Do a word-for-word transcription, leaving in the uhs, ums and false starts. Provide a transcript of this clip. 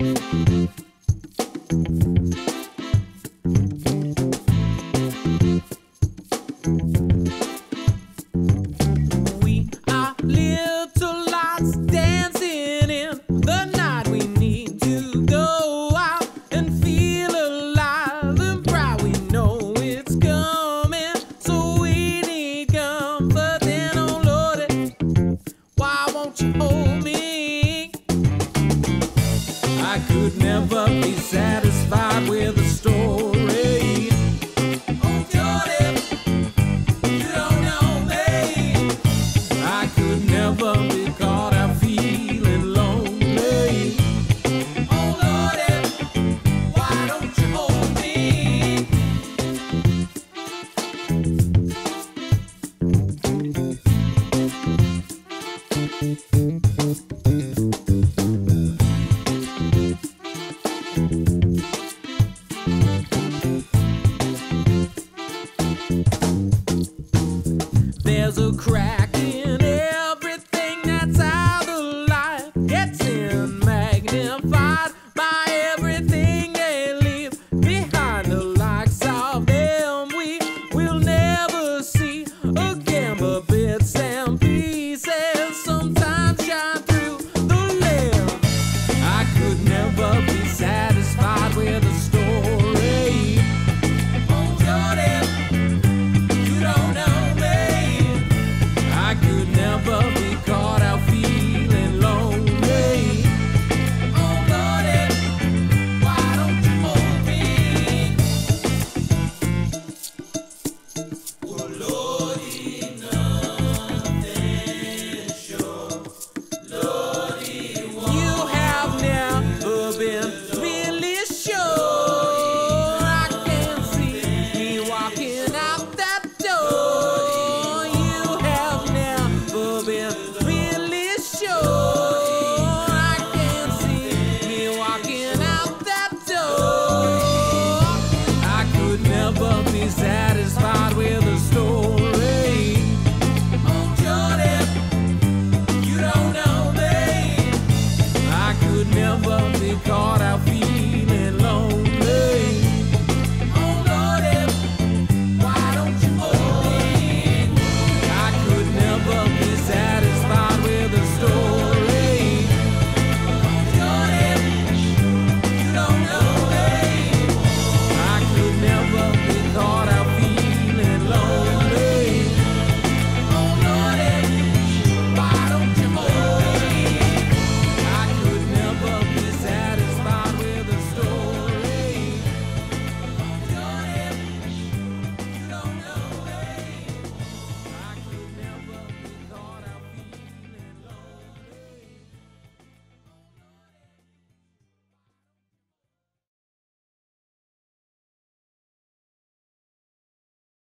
We are little lights dancing in the night. We need to go out and feel alive and proud. We know it's coming, so we need comfort. Then, oh Lordy, why won't you hold me? I could never be satisfied with a story. Oh, Jordan, you don't know me. I could never be caught out feeling lonely. Oh, Lordy, why don't you hold me? There's a crack in everything, that's how the light gets in magnified.